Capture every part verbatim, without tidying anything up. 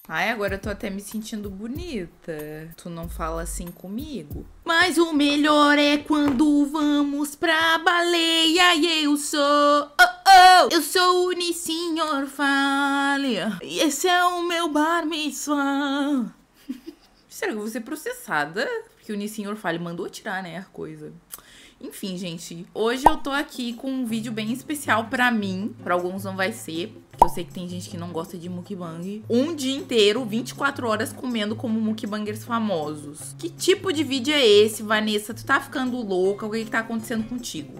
Ai, agora eu tô até me sentindo bonita. Tu não fala assim comigo? Mas o melhor é quando vamos pra baleia e eu sou... Oh, oh! Eu sou o Nissin Orfalha. E esse é o meu bar mitzvah. Será que eu vou ser processada? Porque o Nissin Orfalha mandou tirar, né, a coisa. Enfim, gente, hoje eu tô aqui com um vídeo bem especial pra mim. Pra alguns não vai ser, porque eu sei que tem gente que não gosta de mukbang. Um dia inteiro, vinte e quatro horas comendo como mukbangers famosos. Que tipo de vídeo é esse, Vanessa? Tu tá ficando louca? O que que tá acontecendo contigo?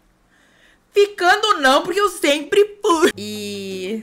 Ficando não, porque eu sempre fui. E...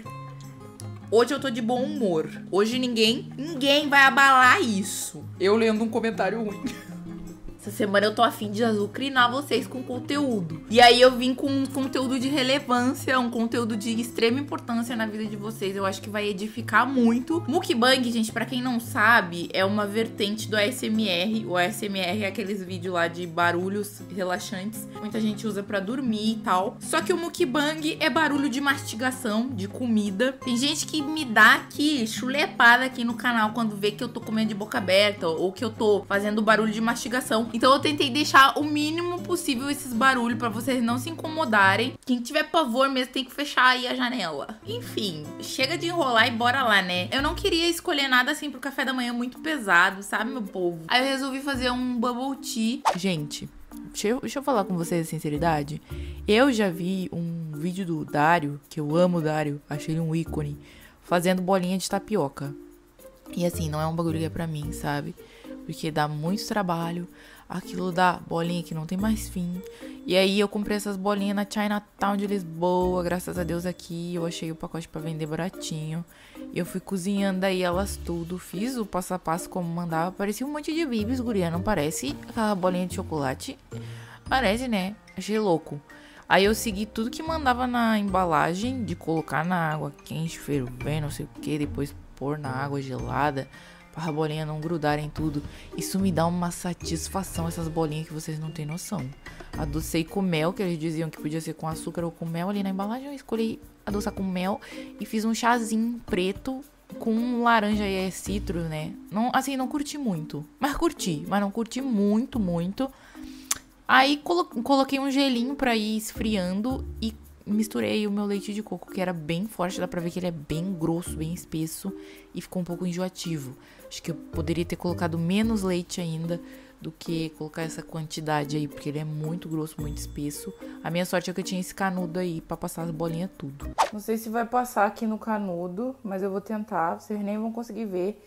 hoje eu tô de bom humor. Hoje ninguém, ninguém vai abalar isso. Eu lendo um comentário ruim. Essa semana eu tô afim de azucrinar vocês com conteúdo. E aí eu vim com um conteúdo de relevância, um conteúdo de extrema importância na vida de vocês. Eu acho que vai edificar muito. Mukbang, gente, pra quem não sabe, é uma vertente do A S M R. O A S M R é aqueles vídeos lá de barulhos relaxantes. Muita gente usa pra dormir e tal. Só que o mukbang é barulho de mastigação, de comida. Tem gente que me dá aqui, chulepada aqui no canal, quando vê que eu tô comendo de boca aberta ou que eu tô fazendo barulho de mastigação. Então eu tentei deixar o mínimo possível esses barulhos pra vocês não se incomodarem. Quem tiver pavor mesmo tem que fechar aí a janela. Enfim, chega de enrolar e bora lá, né? Eu não queria escolher nada assim pro café da manhã muito pesado, sabe, meu povo? Aí eu resolvi fazer um bubble tea. Gente, deixa eu, deixa eu falar com vocês a sinceridade. Eu já vi um vídeo do Dário, que eu amo o Dário, achei ele um ícone, fazendo bolinha de tapioca. E assim, não é um bagulho que é pra mim, sabe? Porque dá muito trabalho. Aquilo dá bolinha que não tem mais fim. E aí eu comprei essas bolinhas na Chinatown de Lisboa. Graças a Deus aqui eu achei o pacote pra vender baratinho. E eu fui cozinhando aí elas tudo. Fiz o passo a passo como mandava. Parecia um monte de bibis, guria. Não parece aquela bolinha de chocolate? Parece, né? Achei louco. Aí eu segui tudo que mandava na embalagem. De colocar na água quente, fervendo, não sei o que. Depois pôr na água gelada. Para a bolinha não grudarem tudo. Isso me dá uma satisfação, essas bolinhas que vocês não têm noção. Adocei com mel, que eles diziam que podia ser com açúcar ou com mel ali na embalagem. Eu escolhi adoçar com mel e fiz um chazinho preto com laranja e é citro, né? Não, assim, não curti muito. Mas curti, mas não curti muito, muito. Aí colo coloquei um gelinho para ir esfriando e misturei o meu leite de coco, que era bem forte. Dá pra ver que ele é bem grosso, bem espesso e ficou um pouco enjoativo. Acho que eu poderia ter colocado menos leite ainda do que colocar essa quantidade aí, porque ele é muito grosso, muito espesso. A minha sorte é que eu tinha esse canudo aí pra passar as bolinhas tudo. Não sei se vai passar aqui no canudo, mas eu vou tentar. Vocês nem vão conseguir ver.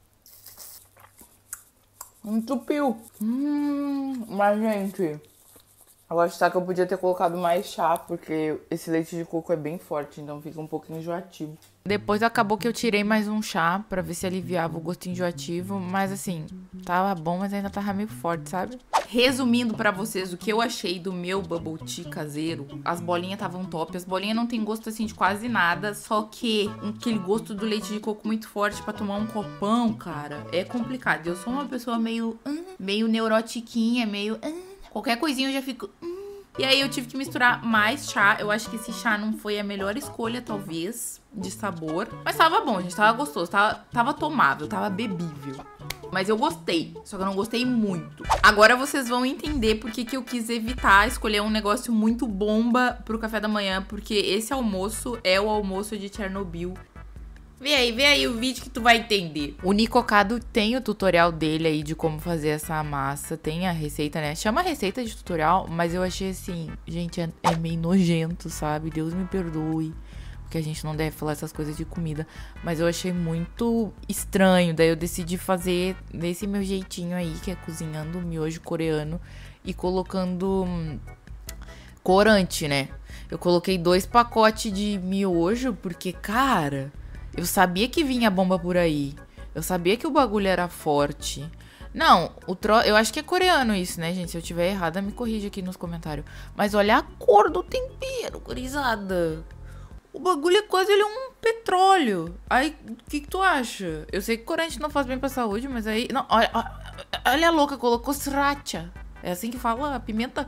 Entupiu. Hum, mas gente... eu acho que eu podia ter colocado mais chá, porque esse leite de coco é bem forte, então fica um pouquinho enjoativo. Depois acabou que eu tirei mais um chá pra ver se aliviava o gosto enjoativo, mas assim, tava bom, mas ainda tava meio forte, sabe? Resumindo pra vocês o que eu achei do meu bubble tea caseiro, as bolinhas estavam top, as bolinhas não tem gosto assim de quase nada, só que aquele gosto do leite de coco muito forte pra tomar um copão, cara, é complicado. Eu sou uma pessoa meio, hum, meio neurotiquinha, meio... Hum, qualquer coisinha eu já fico... Hum. E aí eu tive que misturar mais chá. Eu acho que esse chá não foi a melhor escolha, talvez, de sabor. Mas tava bom, gente. Tava gostoso. Tava, tava tomável, tava bebível. Mas eu gostei. Só que eu não gostei muito. Agora vocês vão entender por que que eu quis evitar escolher um negócio muito bomba pro café da manhã. Porque esse almoço é o almoço de Chernobyl. Vê aí, vê aí o vídeo que tu vai entender. O Nicocado tem o tutorial dele aí de como fazer essa massa. Tem a receita, né? Chama receita de tutorial, mas eu achei assim... gente, é, é meio nojento, sabe? Deus me perdoe. Porque a gente não deve falar essas coisas de comida. Mas eu achei muito estranho. Daí eu decidi fazer desse meu jeitinho aí, que é cozinhando miojo coreano. E colocando hum, corante, né? Eu coloquei dois pacotes de miojo, porque, cara... eu sabia que vinha bomba por aí. Eu sabia que o bagulho era forte. Não, o tro... eu acho que é coreano isso, né, gente? Se eu tiver errada, me corrija aqui nos comentários. Mas olha a cor do tempero, gurizada. O bagulho é quase ele é um petróleo. Aí, o que, que tu acha? Eu sei que corante não faz bem pra saúde, mas aí... não, olha, olha a louca, colocou sriracha. É assim que fala a pimenta...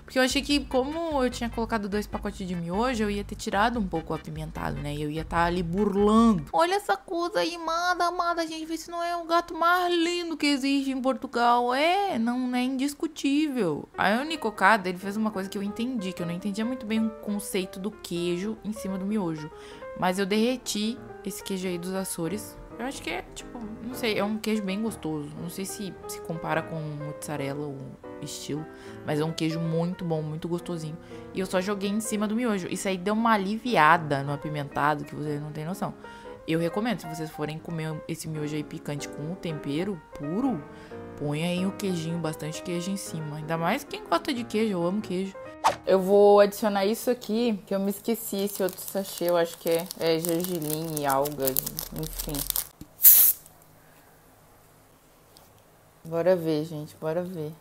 Porque eu achei que, como eu tinha colocado dois pacotes de miojo, eu ia ter tirado um pouco o apimentado, né? E eu ia estar ali burlando. Olha essa coisa aí, manda, amada, gente. Vê se não é o gato mais lindo que existe em Portugal. É, não é indiscutível. A Unicocada, ele fez uma coisa que eu entendi, que eu não entendia muito bem o conceito do queijo em cima do miojo. Mas eu derreti esse queijo aí dos Açores. Eu acho que é, tipo, não sei, é um queijo bem gostoso. Não sei se se compara com mozzarella ou estilo, mas é um queijo muito bom, muito gostosinho. E eu só joguei em cima do miojo. Isso aí deu uma aliviada no apimentado que vocês não tem noção. Eu recomendo, se vocês forem comer esse miojo aí picante com o tempero puro, põe aí o queijinho, bastante queijo em cima. Ainda mais quem gosta de queijo, eu amo queijo. Eu vou adicionar isso aqui, que eu me esqueci, esse outro sachê, eu acho que é, é gergelim e algas, enfim. Bora ver, gente, bora ver.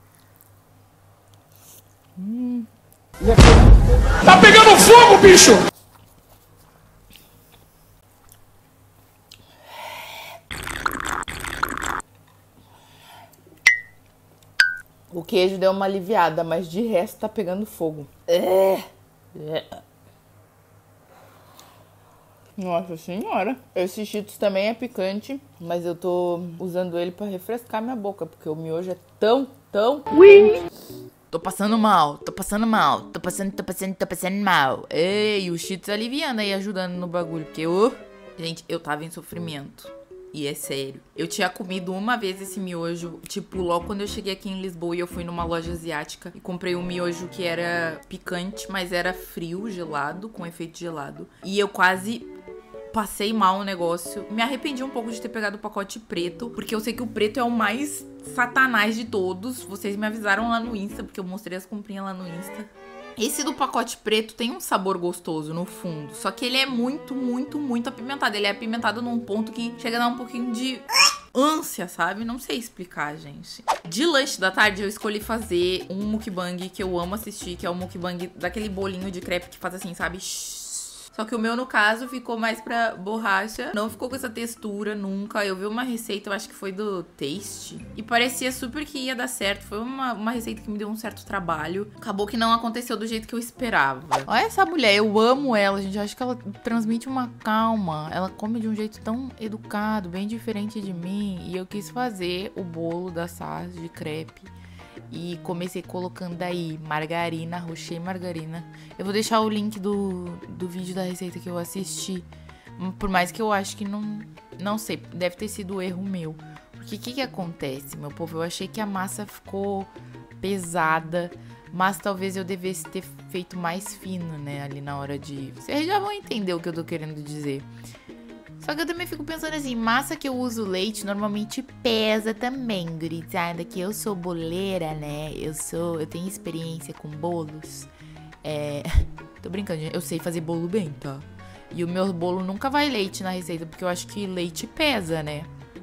Hum. Tá pegando fogo, bicho! O queijo deu uma aliviada, mas de resto tá pegando fogo. É. É. Nossa senhora. Esse Cheetos também é picante, mas eu tô usando ele pra refrescar minha boca, porque o miojo é tão, tão... Ui. Tô passando mal, tô passando mal, tô passando, tô passando, tô passando mal. Ei, o Cheetos aliviando aí, ajudando no bagulho, porque eu... Gente, eu tava em sofrimento. E é sério. Eu tinha comido uma vez esse miojo, tipo, logo quando eu cheguei aqui em Lisboa e eu fui numa loja asiática e comprei um miojo que era picante, mas era frio, gelado, com efeito gelado. E eu quase... passei mal o negócio. Me arrependi um pouco de ter pegado o pacote preto, porque eu sei que o preto é o mais satanás de todos. Vocês me avisaram lá no Insta, porque eu mostrei as comprinhas lá no Insta. Esse do pacote preto tem um sabor gostoso no fundo, só que ele é muito, muito, muito apimentado. Ele é apimentado num ponto que chega a dar um pouquinho de ânsia, sabe? Não sei explicar, gente. De lanche da tarde, eu escolhi fazer um mukbang que eu amo assistir, que é o mukbang daquele bolinho de crepe que faz assim, sabe? Só que o meu, no caso, ficou mais pra borracha. Não ficou com essa textura nunca. Eu vi uma receita, eu acho que foi do Taste. E parecia super que ia dar certo. Foi uma, uma receita que me deu um certo trabalho. Acabou que não aconteceu do jeito que eu esperava. Olha essa mulher, eu amo ela, gente. Eu acho que ela transmite uma calma. Ela come de um jeito tão educado, bem diferente de mim. E eu quis fazer o bolo da Sars de crepe. E comecei colocando aí margarina, rocher margarina. Eu vou deixar o link do, do vídeo da receita que eu assisti. Por mais que eu acho que não... Não sei, deve ter sido erro meu. Porque o que que acontece, meu povo? Eu achei que a massa ficou pesada. Mas talvez eu devesse ter feito mais fino, né? Ali na hora de... Vocês já vão entender o que eu tô querendo dizer. Só que eu também fico pensando assim, massa que eu uso leite normalmente pesa também, gurizada, que eu sou boleira, né? Eu sou, eu tenho experiência com bolos. É... Tô brincando, gente. Eu sei fazer bolo bem, tá? E o meu bolo nunca vai leite na receita, porque eu acho que leite pesa, né?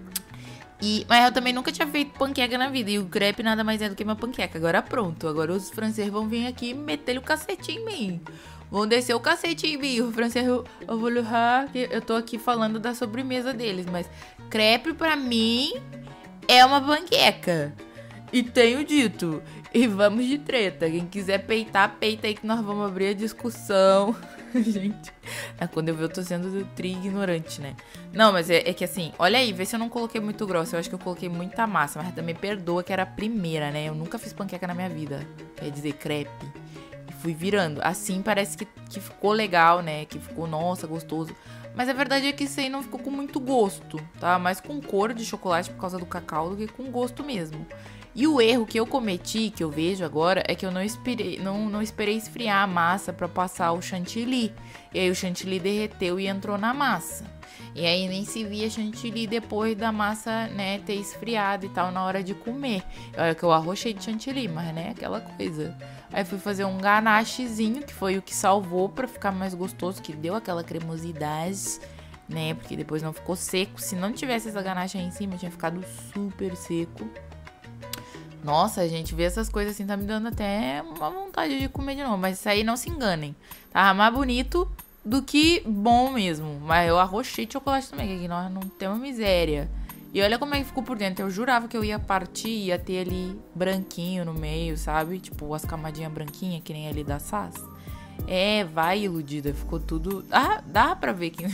E... Mas eu também nunca tinha feito panqueca na vida, e o crepe nada mais é do que uma panqueca. Agora pronto, agora os franceses vão vir aqui e meter o cacete em mim. Vão descer o cacete em mim. O francês, eu, eu vou lembrar que eu tô aqui falando da sobremesa deles, mas crepe pra mim é uma panqueca. E tenho dito. E vamos de treta. Quem quiser peitar, peita aí que nós vamos abrir a discussão. Gente, é quando eu vi eu tô sendo tri ignorante, né? Não, mas é, é que assim, olha aí, vê se eu não coloquei muito grosso. Eu acho que eu coloquei muita massa, mas também perdoa que era a primeira, né? Eu nunca fiz panqueca na minha vida. Quer dizer, crepe. Fui virando. Assim parece que, que ficou legal, né? Que ficou, nossa, gostoso. Mas a verdade é que isso aí não ficou com muito gosto, tá? Mais com cor de chocolate por causa do cacau do que com gosto mesmo. E o erro que eu cometi, que eu vejo agora, é que eu não esperei, não, não esperei esfriar a massa pra passar o chantilly. E aí o chantilly derreteu e entrou na massa. E aí nem se via chantilly depois da massa, né, ter esfriado e tal na hora de comer. Olha que eu arrochei de chantilly, mas né, aquela coisa. Aí fui fazer um ganachezinho, que foi o que salvou pra ficar mais gostoso, que deu aquela cremosidade, né, porque depois não ficou seco. Se não tivesse essa ganache aí em cima, tinha ficado super seco. Nossa, gente, ver essas coisas assim tá me dando até uma vontade de comer de novo. Mas isso aí não se enganem. Tava mais bonito do que bom mesmo. Mas eu arrochei de chocolate também, que aqui nós não temos miséria. E olha como é que ficou por dentro. Eu jurava que eu ia partir e ia ter ali branquinho no meio, sabe? Tipo, as camadinhas branquinhas, que nem ali da Sass. É, vai, iludida. Ficou tudo... Ah, dá pra ver que...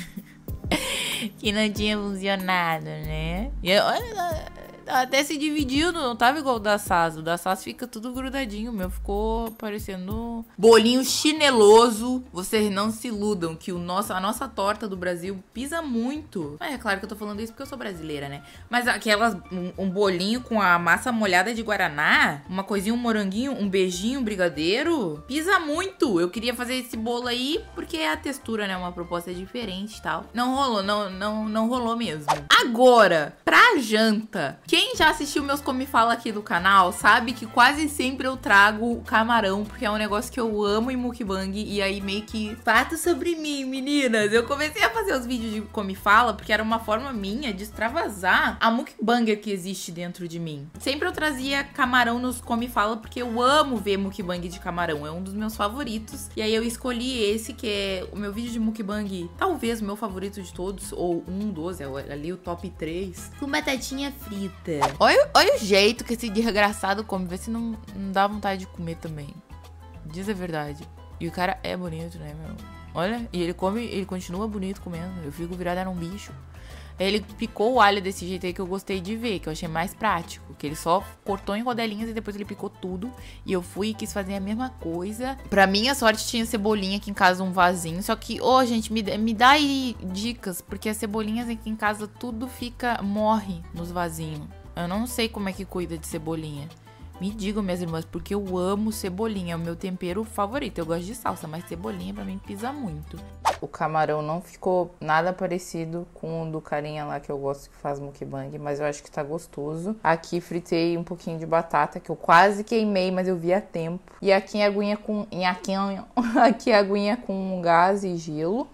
que não tinha funcionado, né? E olha... Até se dividiu, não tava igual o da Sass. O da Sass fica tudo grudadinho. O meu ficou parecendo bolinho chineloso. Vocês não se iludam que o nosso, a nossa torta do Brasil pisa muito. É claro que eu tô falando isso porque eu sou brasileira, né? Mas aquelas, um, um bolinho com a massa molhada de guaraná, uma coisinha, um moranguinho, um beijinho, um brigadeiro, pisa muito. Eu queria fazer esse bolo aí porque é a textura, né? Uma proposta diferente e tal. Não rolou, não, não, não rolou mesmo. Agora, pra janta... Quem já assistiu meus Come Fala aqui do canal sabe que quase sempre eu trago camarão, porque é um negócio que eu amo em mukbang. E aí meio que fato sobre mim, meninas. Eu comecei a fazer os vídeos de Come Fala porque era uma forma minha de extravasar a mukbanger que existe dentro de mim. Sempre eu trazia camarão nos Come Fala porque eu amo ver mukbang de camarão. É um dos meus favoritos. E aí eu escolhi esse, que é o meu vídeo de mukbang, talvez o meu favorito de todos, ou um dos, é ali o top três, com batatinha frita. Olha, olha o jeito que esse desgraçado come. Vê se não, não dá vontade de comer também. Diz a verdade. E o cara é bonito, né, meu? Olha, e ele come, ele continua bonito comendo. Eu fico virada num bicho. Ele picou o alho desse jeito aí que eu gostei de ver, que eu achei mais prático. Que ele só cortou em rodelinhas e depois ele picou tudo. E eu fui e quis fazer a mesma coisa. Pra minha sorte tinha cebolinha aqui em casa, um vasinho. Só que, ô, oh, gente, me, me dá aí dicas. Porque as cebolinhas aqui em casa tudo fica, morre nos vasinhos. Eu não sei como é que cuida de cebolinha. Me digam, minhas irmãs, porque eu amo cebolinha. É o meu tempero favorito. Eu gosto de salsa, mas cebolinha pra mim pisa muito. O camarão não ficou nada parecido com o do carinha lá que eu gosto, que faz mukbang, mas eu acho que tá gostoso. Aqui fritei um pouquinho de batata, que eu quase queimei, mas eu vi a tempo. E aqui a aguinha com... Aqui, aqui a aguinha com gás e gelo.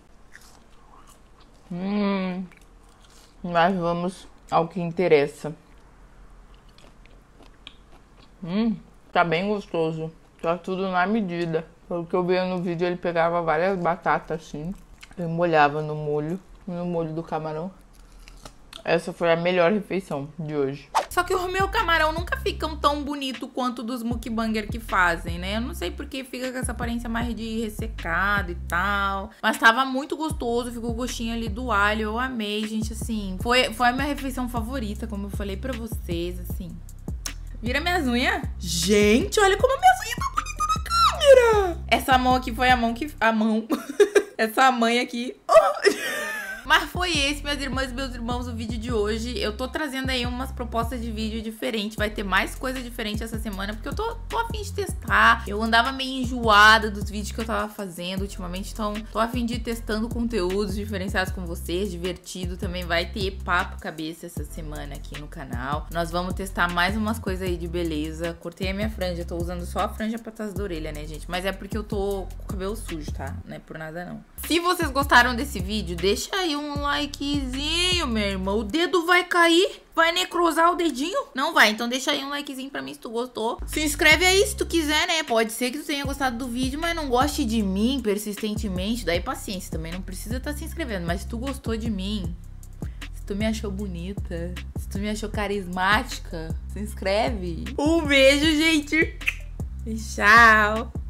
Hum... Mas vamos ao que interessa. Hum, tá bem gostoso. Tá tudo na medida. Pelo que eu vi no vídeo, ele pegava várias batatas assim. Ele molhava no molho, no molho do camarão. Essa foi a melhor refeição de hoje. Só que o meu camarão nunca ficam tão bonito quanto dos mukbanger que fazem, né? Eu não sei porque fica com essa aparência mais de ressecado e tal. Mas tava muito gostoso, ficou o gostinho ali do alho. Eu amei, gente, assim. Foi, foi a minha refeição favorita, como eu falei pra vocês, assim. Vira minhas unhas. Gente, olha como minhas unhas tá bonita na câmera. Essa mão aqui foi a mão que... A mão. Essa mãe aqui. Oh. Mas foi esse, minhas irmãs e meus irmãos, o vídeo de hoje. Eu tô trazendo aí umas propostas de vídeo diferentes. Vai ter mais coisa diferente essa semana, porque eu tô, tô a fim de testar. Eu andava meio enjoada dos vídeos que eu tava fazendo ultimamente, então tô a fim de ir testando conteúdos diferenciados com vocês, divertido. Também vai ter papo cabeça essa semana aqui no canal. Nós vamos testar mais umas coisas aí de beleza. Cortei a minha franja, tô usando só a franja pra trás da orelha, né, gente? Mas é porque eu tô com o cabelo sujo, tá? Não é por nada, não. Se vocês gostaram desse vídeo, deixa aí um likezinho, meu irmão. O dedo vai cair? Vai necrosar o dedinho? Não vai, então deixa aí um likezinho pra mim se tu gostou. Se inscreve aí se tu quiser, né? Pode ser que tu tenha gostado do vídeo, mas não goste de mim persistentemente. Daí paciência, também não precisa estar se inscrevendo. Mas se tu gostou de mim, se tu me achou bonita, se tu me achou carismática, se inscreve. Um beijo, gente. E tchau.